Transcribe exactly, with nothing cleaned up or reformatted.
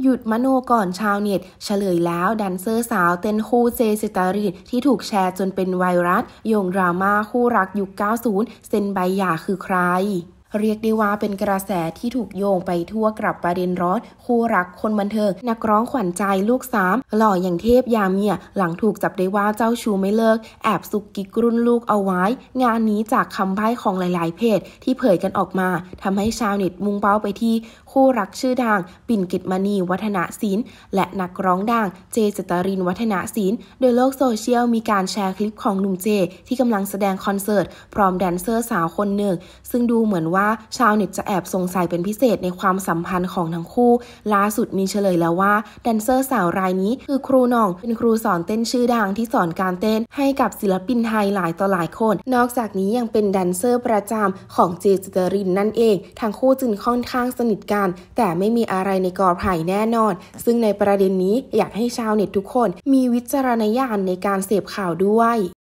หยุดมโนก่อนชาวเน็ตเฉลยแล้วแดนเซอร์สาวเต้นคู่เจสิตารีนที่ถูกแชร์จนเป็นไวรัสโยงดราม่าคู่รักยุค เก้าสิบ เซ็นใบหย่าคือใครเรียกได้ว่าเป็นกระแสที่ถูกโยงไปทั่วกับประเด็นร้อนคู่รักคนบันเทิงนักร้องขวัญใจลูกสามหล่ออย่างเทพยาเมียหลังถูกจับได้ว่าเจ้าชู้ไม่เลิกแอบซุกกิ๊กรุ่นลูกเอาไว้งานนี้จากคำใบ้ของหลายๆเพจที่เผยกันออกมาทำให้ชาวเน็ตมุ่งเป้าไปที่คู่รักชื่อดังปิ่นเกตมณีวัฒนศิลป์และนักร้องดังเจเจตรินวัฒนศิลป์โดยโลกโซเชียลมีการแชร์คลิปของหนุ่มเจที่กำลังแสดงคอนเสิร์ตพร้อมแดนเซอร์สาวคนหนึ่งซึ่งดูเหมือนว่าชาวเน็ตจะแอบสงสัยเป็นพิเศษในความสัมพันธ์ของทั้งคู่ล่าสุดมีเฉลยแล้วว่าแดนเซอร์สาวรายนี้คือครูหน่องเป็นครูสอนเต้นชื่อดังที่สอนการเต้นให้กับศิลปินไทยหลายต่อหลายคนนอกจากนี้ยังเป็นแดนเซอร์ประจำของเจเจตรินนั่นเองทั้งคู่จึงค่อนข้างสนิทกันแต่ไม่มีอะไรในกอไผ่แน่นอนซึ่งในประเด็นนี้อยากให้ชาวเน็ตทุกคนมีวิจารณญาณในการเสพข่าวด้วย